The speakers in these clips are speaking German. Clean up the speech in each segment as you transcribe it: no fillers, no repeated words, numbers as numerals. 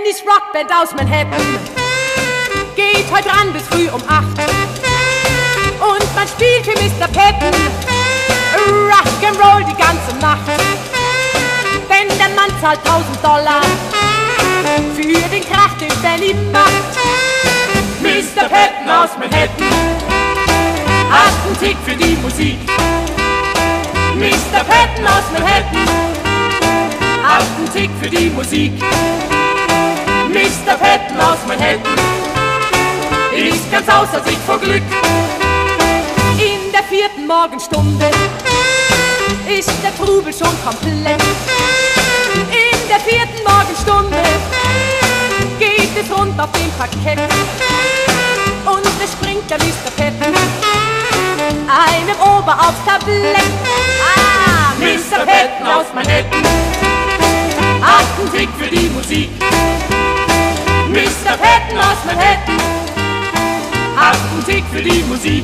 Dennis Rockband aus Manhattan geht heute ran bis früh um 8. Und man spielt für Mr. Patton Rock'n'Roll die ganze Nacht. Denn der Mann zahlt $1000 für den Krach, den Benny macht. Mr. Patton aus Manhattan hat einen Tick für die Musik. Mr. Patton aus Manhattan hat einen Tick für die Musik. Mr. Patton aus Manhattan ist ganz außer sich vor Glück. In der 4. Morgenstunde ist der Trubel schon komplett. In der 4. Morgenstunde geht es rund auf dem Parkett. Und es springt der Mr. Patton einem Ober aufs Tablett. Ah, Mr. Patton aus Manhattan hat einen Tick für die Musik. Mr. Patton aus Manhattan hat einen Tick für die Musik.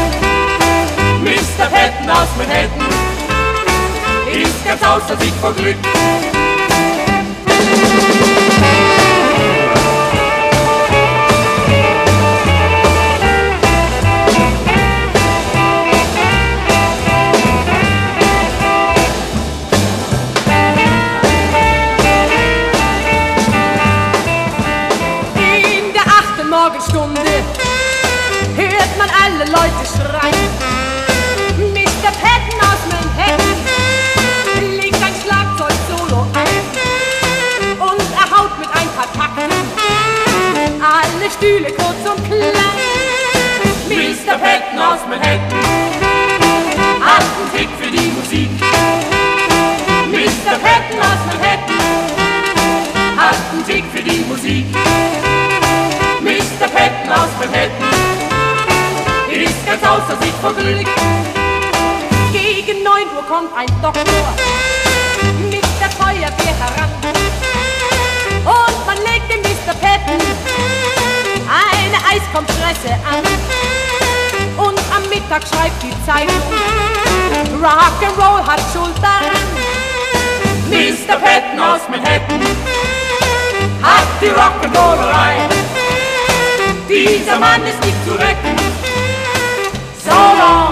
Mr. Patton aus Manhattan ist ganz außer sich vor Glück. In der 8. Morgenstunde hört man alle Leute schreien. Mr. Patton aus Manhattan legt ein Schlagzeug-Solo ein und er haut mit ein paar Takten alle Stühle kurz und klein. Mr. Patton aus Manhattan hat einen Tick für die Musik. Mr. Patton aus Manhattan hat einen Tick für die Musik. Mr. Patton aus Manhattan ist ganz außer sich vor Glück. Gegen 9 Uhr kommt ein Doktor mit der Feuerwehr heran und man legt dem Mr. Patton eine Eiskompresse an. Und am Mittag schreibt die Zeitung, Rock'n'Roll hat Schuld daran. Mr. Patton aus Manhattan hat die Rock'n'Rollerei. Dieser Mann ist nicht zu retten. So long.